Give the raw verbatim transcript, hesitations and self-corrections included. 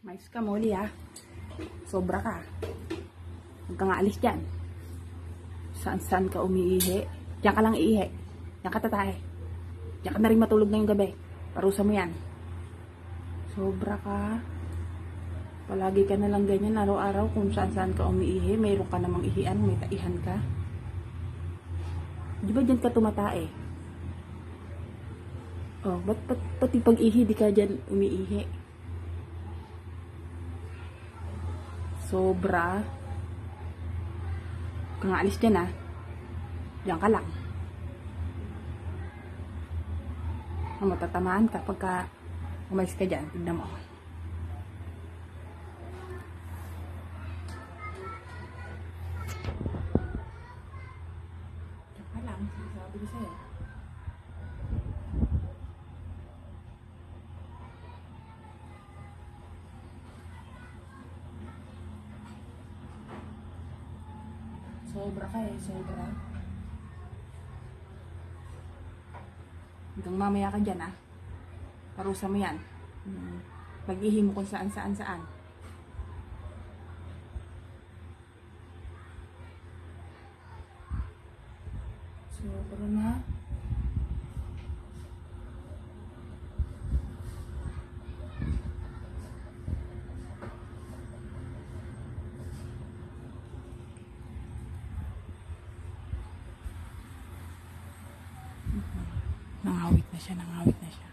Mais ka, Molly, ha? Sobra ka. Huwag ka nga alis dyan. Saan-saan ka umiihi. Diyan ka lang iihi. Diyan ka tatahe. Diyan ka na rin matulog ngayong gabi. Parusa mo yan. Sobra ka. Palagi ka na lang ganyan araw-araw kung saan-saan ka umiihi. Mayroon ka namang ihian, may taihan ka. Di ba dyan ka tumatae? Oh, ba't pat, pati pag-ihi di ka dyan umiihi? Sobra. Kung nga alis dyan, ha? Diyan ka lang. Ang matatamaan ka pagka umalis ka dyan. Tignan mo. Diyan ka lang. Sabi ko sa'yo. Sobra ka eh, sobra. Hanggang mamaya ka dyan, ah. Parusa mo yan. Hmm. Pag-ihi mo kung saan, saan, saan. Sobra na. Nangawit na siya, nangawit na siya.